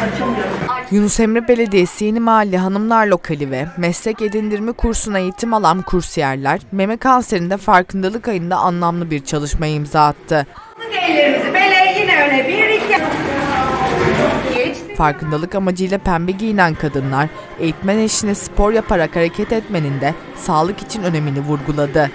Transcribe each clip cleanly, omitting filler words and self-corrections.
Yunus Emre Belediyesi Yeni Mahalle Hanımlar Lokali ve meslek edindirme kursuna eğitim alan kursiyerler, meme kanserinde farkındalık ayında anlamlı bir çalışmaya imza attı. Ellerimizi böyle yine öne bir iki. Farkındalık amacıyla pembe giyinen kadınlar, eğitmen eşine spor yaparak hareket etmenin de sağlık için önemini vurguladı.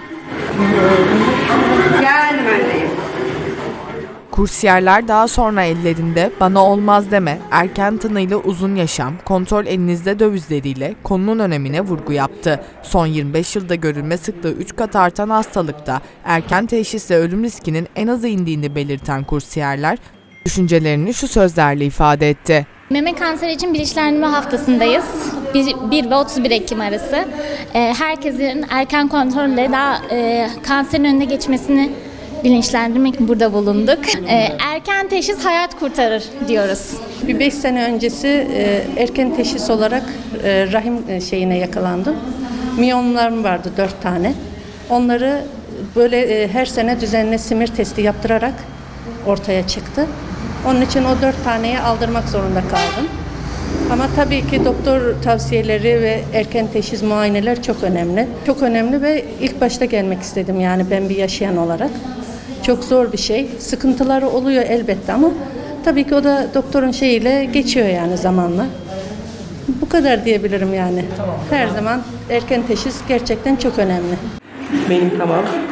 Geldim öndeyim. Kursiyerler daha sonra ellerinde "Bana olmaz deme, erken tanıyla uzun yaşam, kontrol elinizde" dövizleriyle konunun önemine vurgu yaptı. Son 25 yılda görülme sıklığı 3 kat artan hastalıkta erken teşhisle ölüm riskinin en aza indiğini belirten kursiyerler, düşüncelerini şu sözlerle ifade etti. Meme kanseri için bilinçlendirme haftasındayız. 1 ve 31 Ekim arası. Herkesin erken kontrolle daha kanserin önüne geçmesini bilinçlendirmek burada bulunduk. Erken teşhis hayat kurtarır diyoruz. Bir 5 sene öncesi erken teşhis olarak rahim şeyine yakalandım. Miyomlarım vardı 4 tane. Onları böyle her sene düzenli simir testi yaptırarak ortaya çıktı. Onun için o 4 taneyi aldırmak zorunda kaldım. Ama tabii ki doktor tavsiyeleri ve erken teşhis muayeneler çok önemli. Çok önemli ve ilk başta gelmek istedim yani ben bir yaşayan olarak. Çok zor bir şey. Sıkıntıları oluyor elbette ama tabii ki o da doktorun şeyiyle geçiyor yani zamanla. Bu kadar diyebilirim yani. Her zaman erken teşhis gerçekten çok önemli. Benim tamam.